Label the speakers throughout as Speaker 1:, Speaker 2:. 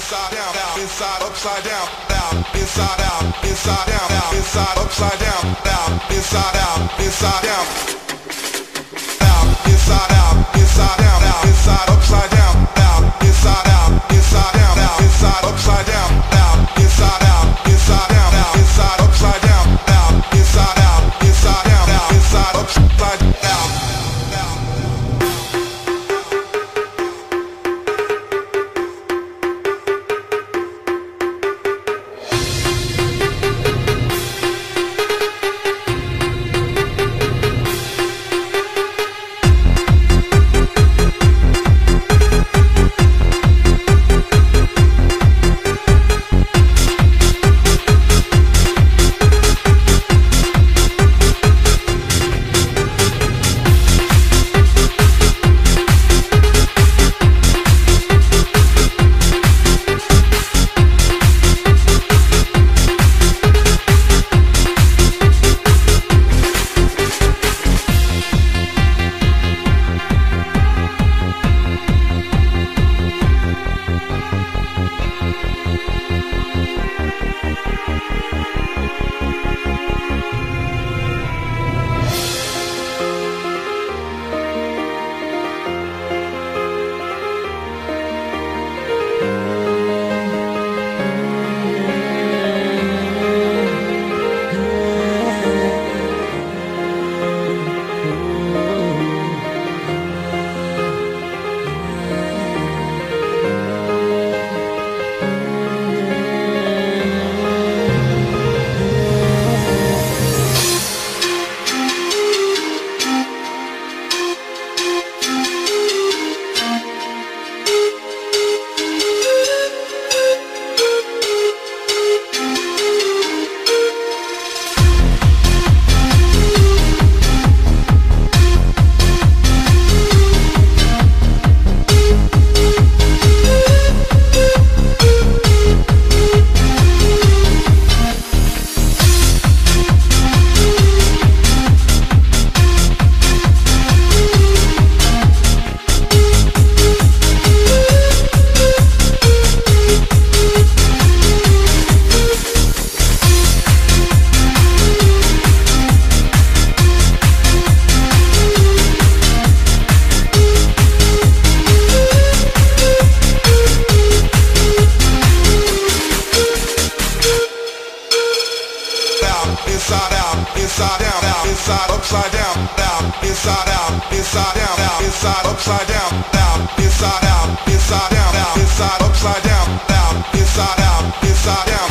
Speaker 1: inside down, down, inside upside down, down, inside out, inside down, down, inside upside down, down, inside out, inside down, down, inside out, inside down, down, inside upside down, down, inside out, inside down, down, inside upside down, down, inside out, inside down, down, inside upside down, down, inside out, inside down, down, inside upside down. Inside out, inside down, down, inside upside down, down, inside out, inside down, down, inside upside down, down, inside out, inside down, down, inside upside down, down, inside out, inside down,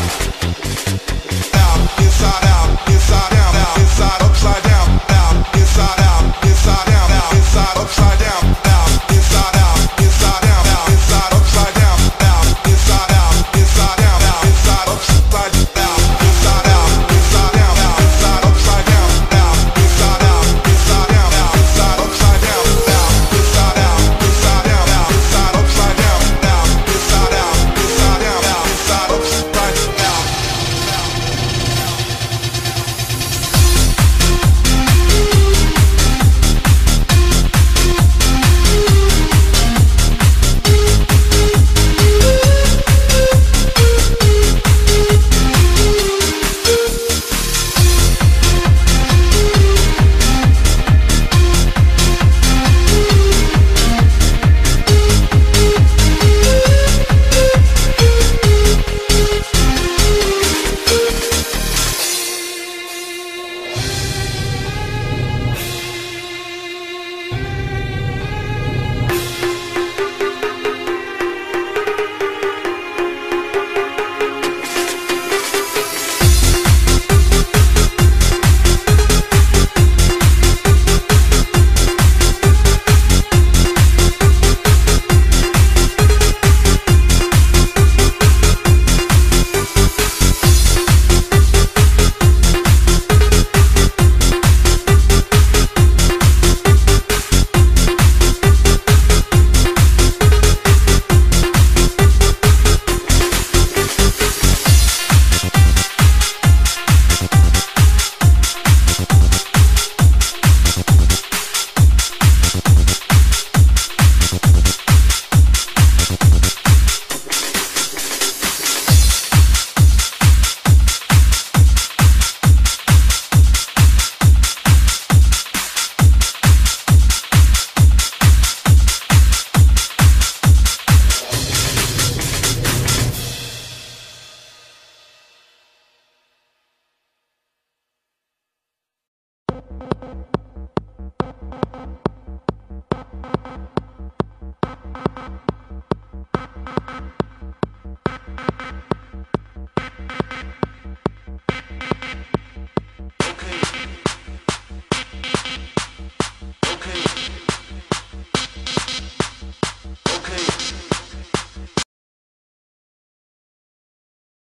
Speaker 1: down, inside out, inside down, down, inside upside down, down, inside out, inside down, down, inside upside down, down, inside out, inside down, down, inside upside down, down, inside out, inside down, down, inside upside down.